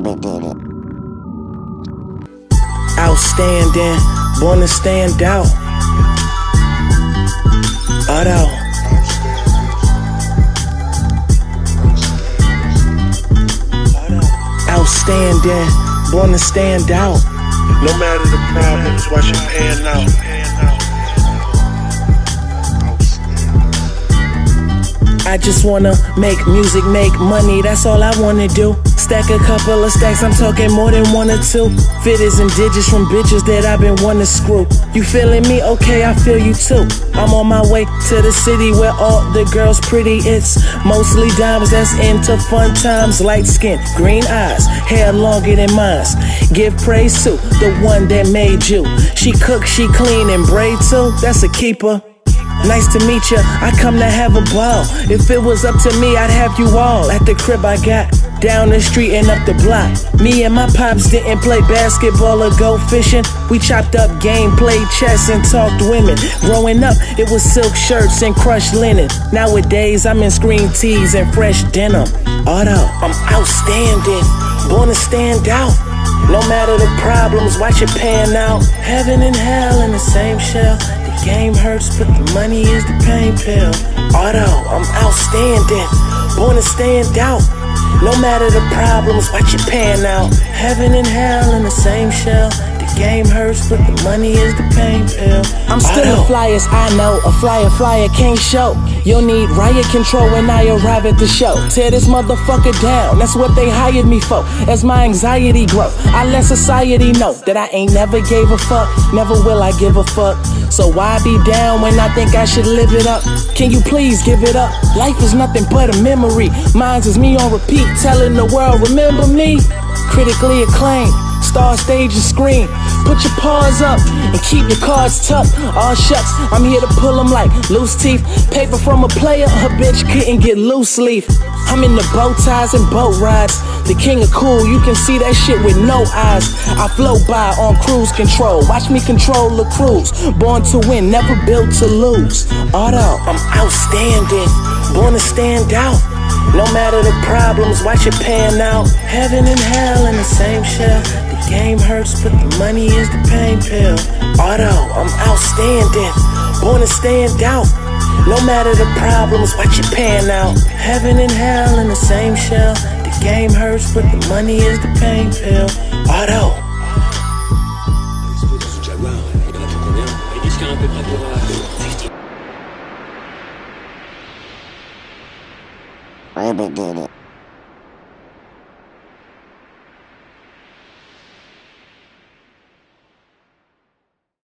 Outstanding, born to stand out. Auto. Outstanding, born to stand out. No matter the problems, watch it pan out. I just wanna make music, make money, that's all I wanna do. Stack a couple of stacks, I'm talking more than one or two. Fitters and digits from bitches that I've been wanting to screw. You feeling me? Okay, I feel you too. I'm on my way to the city where all the girls pretty. It's mostly dimes that's into fun times. Light skin, green eyes, hair longer than mine. Give praise to the one that made you. She cook, she clean, and braid too. That's a keeper. Nice to meet ya, I come to have a ball. If it was up to me, I'd have you all at the crib I got down the street and up the block. Me and my pops didn't play basketball or go fishing. We chopped up game, played chess, and talked women. Growing up, it was silk shirts and crushed linen. Nowadays, I'm in screen tees and fresh denim. Auto, I'm outstanding, born to stand out. No matter the problems, watch it pan out. Heaven and hell in the same shell. The game hurts, but the money is the pain pill. Auto, I'm outstanding, born to stand out. No matter the problems, watch it pan out. Heaven and hell in the same shell. The game hurts, but the money is the pain pill. I'm still the flyest, I know. A flyer can't show. You'll need riot control when I arrive at the show. Tear this motherfucker down, that's what they hired me for. As my anxiety grow, I let society know that I ain't never gave a fuck. Never will I give a fuck. So why be down when I think I should live it up? Can you please give it up? Life is nothing but a memory. Mine's is me on repeat, telling the world, remember me? Critically acclaimed, star stage and screen. Put your paws up and keep your cards tucked. Aw shucks, I'm here to pull them like loose teeth. Paper from a player, a bitch couldn't get loose leaf. I'm in the bow ties and boat rides. The king of cool, you can see that shit with no eyes. I float by on cruise control. Watch me control the cruise. Born to win, never built to lose. Auto, I'm outstanding, born to stand out. No matter the problems, watch it pan out. Heaven and hell in the same shell. The game hurts, but the money is the pain pill. Auto, I'm outstanding, born to stand out. No matter the problems, watch it pan out. Heaven and hell in the same shell. The game hurts, but the money is the pain pill. Auto. I